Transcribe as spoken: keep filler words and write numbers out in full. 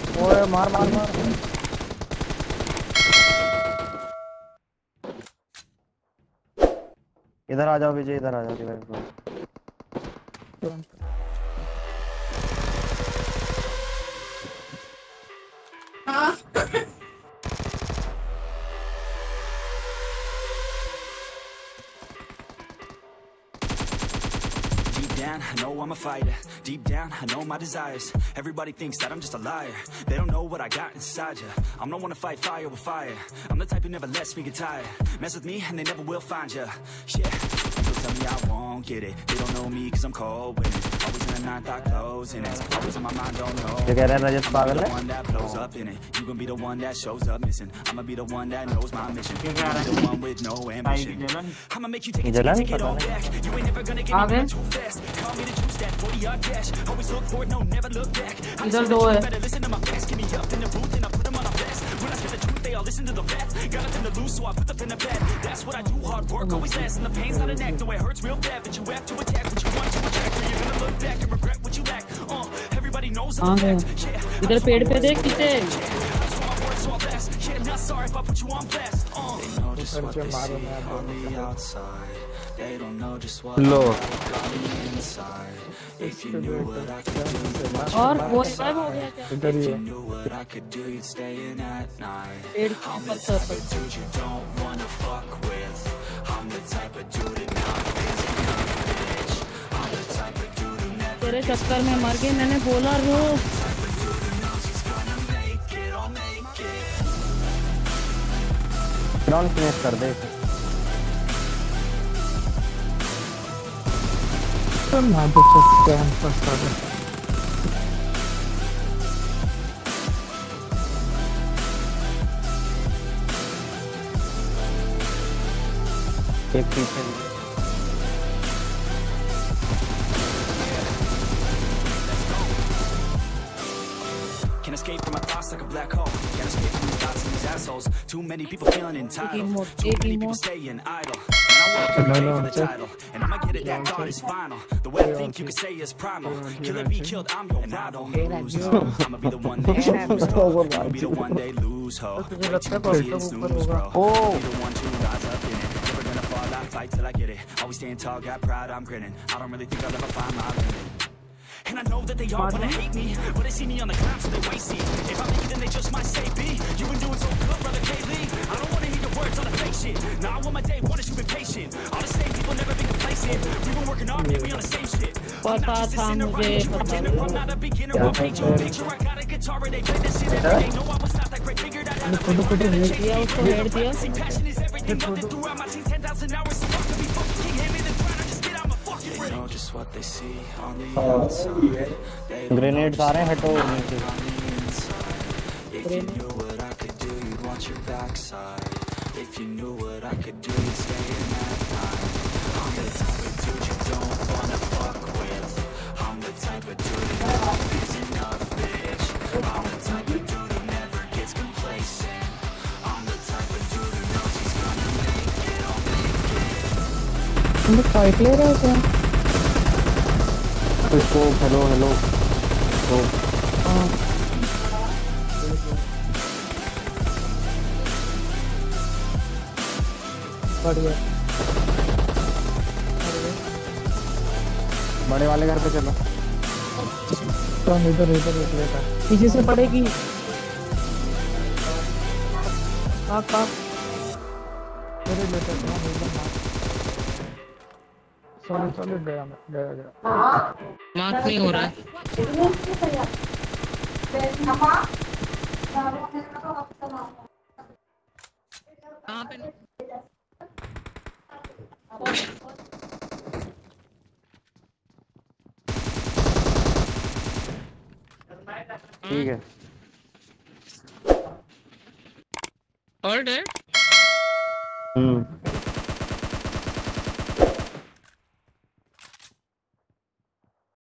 ओए मार मार मार। इधर आ जाओ विजय, इधर आ जाओ इधर। हाँ down, I know I'm a fighter. Deep down, I know my desires. Everybody thinks that I'm just a liar. They don't know what I got inside ya. I'm not one to fight fire with fire. I'm the type who never lets me get tired. Mess with me and they never will find ya. Yeah, people tell me I won't get it. They don't know me cause I'm cold with it. Always in the ninth, I close in it. Always in my mind, don't know. You get it, Rajat Pagal? The one that blows up in it. You gon' be the one that shows up missing. I'ma be the one that knows my mission. You be the one with no ambition. I'ma make you take it, take it, take it all back. You ain't never gonna get me too fast. Call me the juice, that forty yard dash. Always look forward, no, never look back. इधर दो है। Better listen to my best. Give me up in the booth and I put them on a blast. When I spit the truth, they all listen to the facts. Got nothing to lose, so I put them in the bed. That's what I do, hard work, always last. And the pain's not an act, no, it hurts real bad. But you have to attack what you want to attract. Or you're gonna look back and regret what you lack. Uh, everybody knows I'm a fact. Yeah, इधर पेड़ पे देख पीछे। I just want words, so I'll last. Yeah, not sorry if I put you on blast. Uh, they know just what they see on the outside. They don't know just what I got on the inside. If you knew what I could do, you'd watch और your वो backside. हो गया क्या? If you knew what I could do, you'd stay in at night. I'm the type of dude you don't wanna fuck with. I'm the type of dude that not feels enough, bitch. I'm the type of dude who never तेरे चक्कर में मर गए, मैंने बोला रो। Ground finish कर दे। ना तो सकते हैं फंसा दे। एक पीछे Can't escape from my thoughts like a black hole. Can't escape from these thoughts and these assholes. Too many people feeling entitled. Too many people staying idle. And I work every day for the title. And I'ma get it, that thought is final. The way I think you could say is primal. Kill or be killed, I'm your and I don't lose no. I'ma be the one they choose no. I'ma be the one they lose hope. Wait till you see it snooze, bro. I'll be the one to rise up in it. Never gonna fall, I fight till I get it. Always staying tall, got pride, I'm grinning. I don't really think I'll ever find my limit. And I know that they all wanna hate me, but they see me on the climb, so they wait see. If I make it, then they just might say B. You been doing so good, brother K-Lee. I don't wanna hear your words on the fake shit. Now I want my day, one is you been patient. All the same people never been complacent. We been working hard, man, we on the same shit. I'm not just a sinner, I'm I'm not a beginner, I'll paint you a picture. I got a guitar and they play this shit every day. No, I was not that great, figured out how to play the rhythm. See, passion is everything, nothing throughout my teens, ten thousand hours. So I could be fucking king, hand me the crown, or just get out my fucking ring. They know just what they see on the outside. Grenades आ रहे हैं, हटो नीचे। If you knew what I could do, you'd watch your backside. If you knew what I could do, you'd stay in that night. I'm the type of dude you don't wanna fuck with. I'm the type of dude who never feels enough, bitch. I'm the type of dude who never gets complacent. I'm the type of dude who knows he's gonna make it, I'll make it. तुम fight ले रहे थे? इसको hello hello तो हाँ बढ़िया। बड़े वाले घर पे चलो। तो इधर इधर लेता पीछे से पड़ेगी। हाँ कहाँ मेरे लेते हैं सॉरी सॉरी गया मैं गया गया मार्क नहीं हो रहा है। कहाँ पे ठीक है ऑल डेड। हम्म